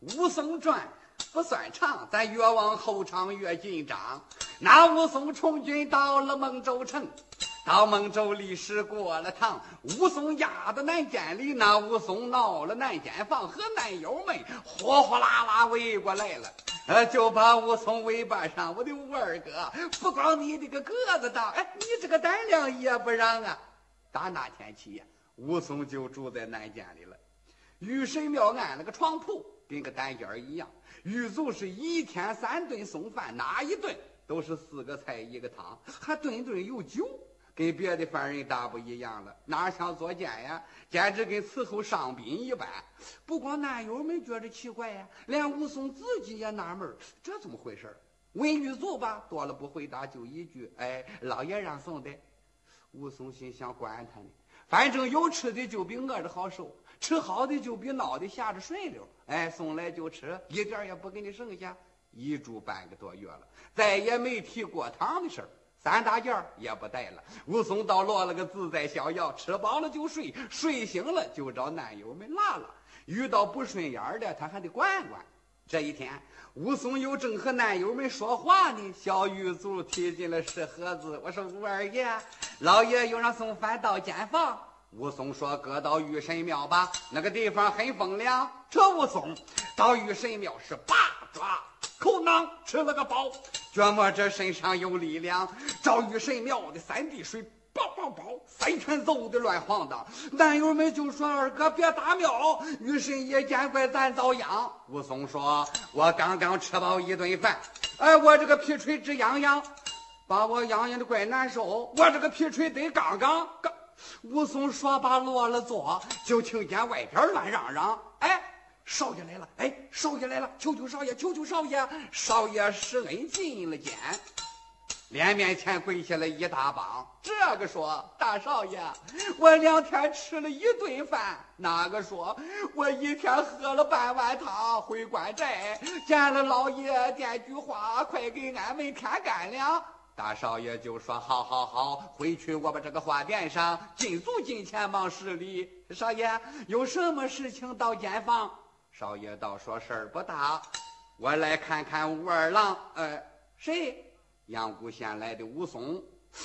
武松传不算长，咱越往后唱越紧张。那武松从军到了孟州城，到孟州历史过了堂，武松压到南监里，那武松闹了南监房，和南友们火火辣辣围过来了。就把武松尾巴上，我的武二哥，不光你这个个子大，你这个胆量也不让啊！打那天起呀，武松就住在南监里了。玉神庙安了个床铺，跟个单间一样。狱卒是1天3顿送饭，哪一顿都是4个菜1个汤，还顿顿有酒，跟别的犯人大不一样了。哪像坐监呀，简直跟伺候上宾一般。不光男友们觉着奇怪呀，连武松自己也纳闷，这怎么回事？问狱卒吧，多了不回答，就一句：“老爷让送的。”武松心想，管他呢，反正有吃的就比饿着好受，吃好的就比孬的下着顺溜。送来就吃，一点也不给你剩下。一住半个多月了，再也没提过堂的事儿，3大件也不带了。武松倒落了个自在逍遥，吃饱了就睡，睡醒了就找男友们拉拉，遇到不顺眼的他还得管管。这一天，武松又正和男友们说话呢，小狱卒提进了食盒子。我说：“武二爷，老爷又让送饭到监房。”武松说：“搁到玉神庙吧，那个地方很风凉。”这武松到玉神庙是八爪口囊吃了个饱，觉摸这身上有力量，照玉神庙的3滴水包包包，3拳揍的乱晃荡。男友们就说：“二哥别打庙，玉神也见怪咱遭殃。”武松说：“我刚刚吃饱1顿饭，我这个皮锤直痒痒，把我痒痒的怪难受，我这个皮锤得刚刚。”武松说罢落了座，就听见外边乱嚷嚷：“少爷来了！少爷来了！求求少爷，求求少爷！”少爷施恩进了监，脸面前跪下了一大帮。这个说：“大少爷，我2天吃了1顿饭。”那个说：“我1天喝了半碗汤，回关寨见了老爷，点句话，快给俺们添干粮。”大少爷就说：“好好好，回去我把这个话垫上，禁足金钱忙施礼。”少爷有什么事情到监房？少爷倒说：“事儿不大，我来看看武二郎。”谁？阳谷县来的武松。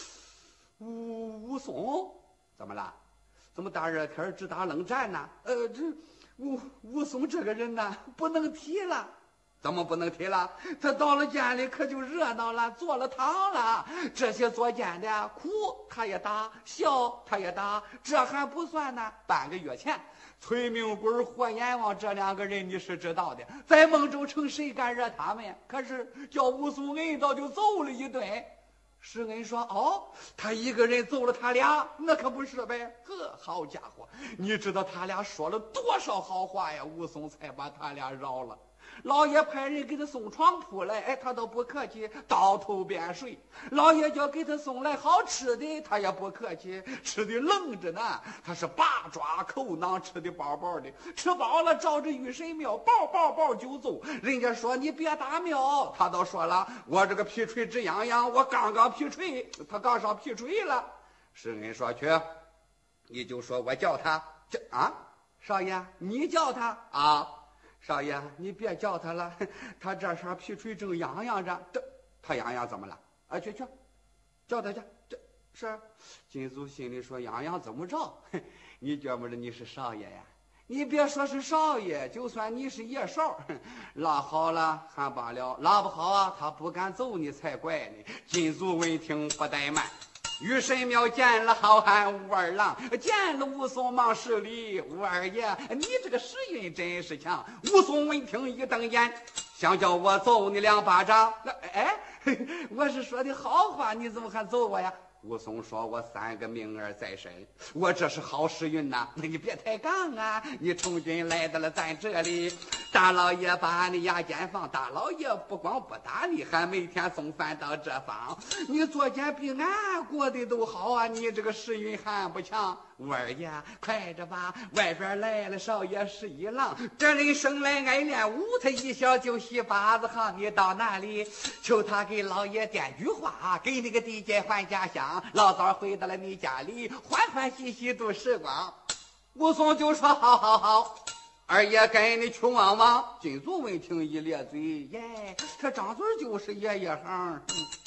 武松怎么了？怎么大热天直打冷战呢？武松这个人呢，不能提了。怎么不能提了？他到了监里可就热闹了，坐了堂了。这些坐监的苦他也打，笑他也打，这还不算呢。半个月前，崔明贵、霍阎王这2个人你是知道的，在孟州城谁敢惹他们？可是叫武松摁到就揍了1顿。施恩说：“哦，他一个人揍了他俩，那可不是呗。呵，好家伙，你知道他俩说了多少好话呀？武松才把他俩饶了。老爷派人给他送床铺来，他都不客气，倒头便睡。老爷叫给他送来好吃的，他也不客气，吃的愣着呢。他是八爪口囊，吃的饱饱的，吃饱了照着玉神庙抱就走。人家说你别打庙，他倒说了，我这个皮锤直痒痒，我刚刚皮锤，他刚上皮锤了。施恩说：“去，你就说我叫他少爷你叫他啊。”少爷，你别叫他了，他这晌皮锤正痒痒着。他痒痒怎么了？去，叫他去。这是金祖心里说：“痒痒怎么着？你觉不着你是少爷呀？你别说是少爷，就算你是爷少，拉好了还罢了，拉不好啊，他不敢揍你才怪呢。”金祖闻听不怠慢。玉神庙见了好汉武二郎，见了武松忙施礼：“武二爷，你这个时运真是强。”武松闻听一瞪眼，想叫我揍你2巴掌。我是说的好话，你怎么还揍我呀？武松说：“我3个命儿在身，我这是好时运呐！你别抬杠啊！你从军来到了咱这里，大老爷把你押监房，大老爷不光不打你，还每天送饭到这方。你坐监比俺过得都好啊！你这个时运还不强。武二爷，快着吧！外边来了少爷是一郎，这人生来爱练武，他一小就洗八字行。你到哪里求他给老爷点句话，给你个地界还家乡。老早回到了你家里，欢欢喜喜度时光。”武松就说：“好好好， 二爷跟你去望望。金祖闻听一咧嘴，耶，这张嘴就是爷爷行。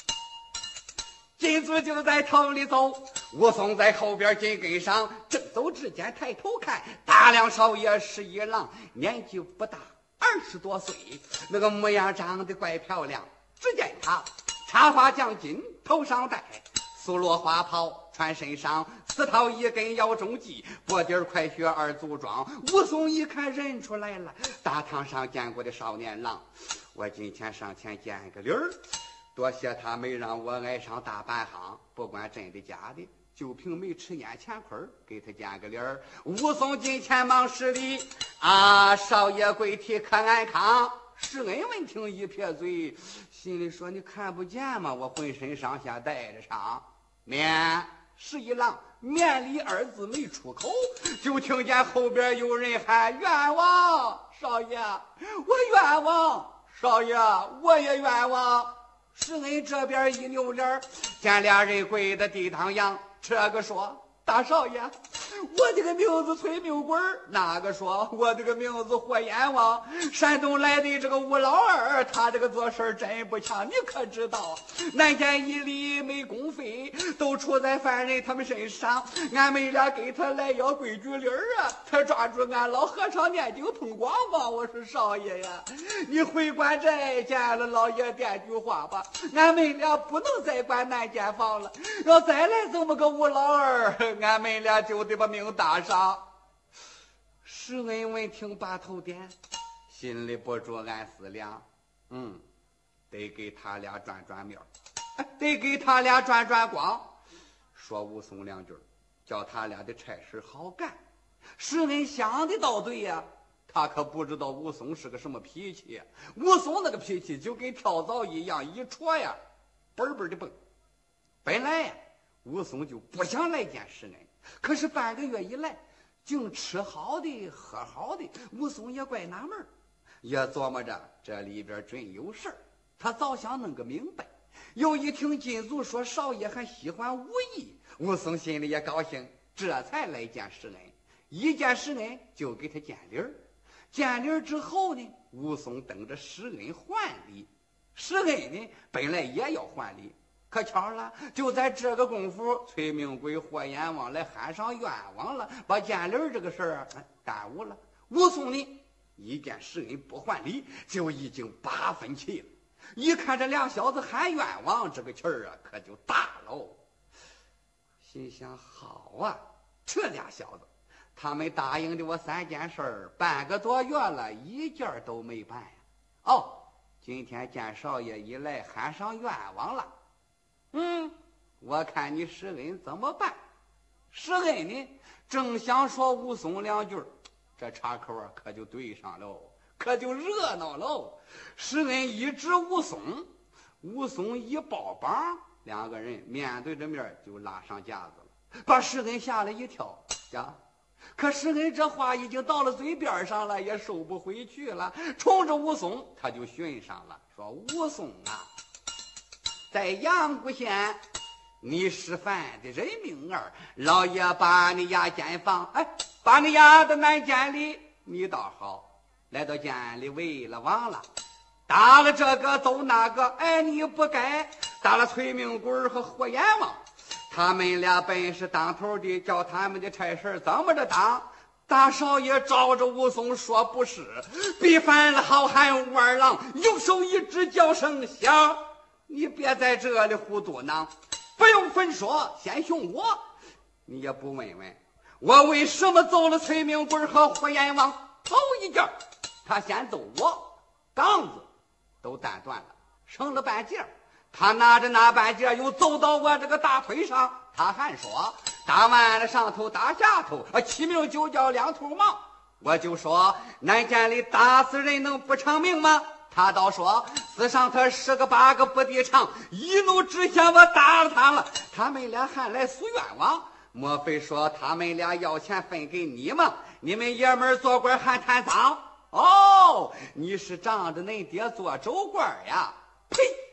金祖就在头里走，武松在后边紧跟上。正走之间抬头看，大梁少爷是一郎，年纪不大，20多岁，那个模样长得怪漂亮。只见他插花将巾头上戴，素罗花袍穿身上，4套1根腰中系，脖底快靴2足装。武松一看认出来了，大堂上见过的少年郎，我今天上前见个礼儿，多谢他没让我挨上大半行，不管真的假的，就凭没吃眼前亏，给他见个礼儿。武松进前忙施礼，少爷跪体可安康。施恩闻听一撇嘴，心里说：你看不见吗？我浑身上下带着伤。面十一郎面里2字没出口，就听见后边有人喊：冤枉少爷，我冤枉少爷，我也冤枉。施恩这边一扭脸，见俩人跪在地堂上，这个说：大少爷，我这个名字崔命贵，那个说我这个名字霍阎王，山东来的这个吴老二，他这个做事真不强，你可知道？南监一里没公费，都出在犯人他们身上，俺们俩给他来要规矩理儿啊，他抓住俺老和尚念经碰光光。我说少爷呀，你回关寨见了老爷点句话吧，俺们俩不能再管南监房了，要再来这么个吴老二，俺们俩就得把命搭上。施恩闻听把头点，心里不住暗思量，得给他俩转转面，得给他俩转转光，说武松2句，叫他俩的差事好干。施恩想的倒对呀，他可不知道武松是个什么脾气。武松那个脾气就跟跳蚤一样，一戳呀嘣嘣的蹦。本来呀武松就不想来见施恩，可是半个月以来竟吃好的喝好的，武松也怪纳闷，也琢磨着这里边准有事儿，他早想弄个明白。又一听金祖说少爷还喜欢武艺，武松心里也高兴，这才来见施恩。一见施恩就给他见礼儿，见礼儿之后呢，武松等着施恩还礼。施恩呢本来也要还礼，可巧了，就在这个功夫，崔命贵、霍阎王来喊上冤枉了，把见礼这个事儿耽误了。武松呢一见施恩不还礼，就已经8分气了。一看这俩小子喊冤枉，这个气儿可就大喽。心想好啊，这俩小子他们答应的我3件事，半个多月了1件都没办呀。今天见少爷一来喊上冤枉了，我看你施恩怎么办？施恩呢正想说武松2句，这岔口可就对上喽，可就热闹喽。施恩一指武松，武松一抱膀，2个人面对着面就拉上架子了，把施恩吓了一跳呀。可施恩这话已经到了嘴边上了，也收不回去了，冲着武松他就训上了，说武松啊，在阳谷县你是犯的人命儿，老爷把你押监房，把你押到南监里，你倒好，来到监里为了忘了，打了这个揍那个，你不该打了崔命贵和霍阎王，他们俩本是当头的，叫他们的差事怎么着当？大少爷照着武松说不是，必犯了好汉武二郎，用手一指叫声响，你别在这里胡嘟囔，不用分说，先凶我。你也不问问我为什么揍了崔命贵和霍阎王？头一件他先揍我，杠子都弹断了，剩了半截，他拿着那半截又揍到我这个大腿上，他还说打完了上头打下头，起名就叫2头忙。我就说南监里打死人能不偿命吗？他倒说死上他10个8个不地长，一怒之下我打了他了。他们俩还来诉冤枉，莫非说他们俩要钱分给你吗？你们爷们做官还贪赃？你是仗着恁爹做州官呀？呸！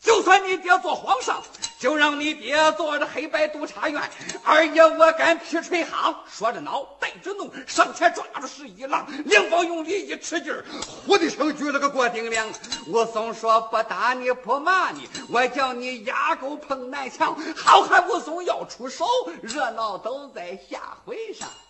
就算你爹做皇上，就让你爹做着黑白督察院。二爷我敢劈锤行。说着恼，带着怒，上前抓住11郎，两方用力一吃劲儿，呼的声举了个过顶梁。武松说：“不打你不骂你，我叫你压沟碰南墙。”好汉武松要出手，热闹都在下回上。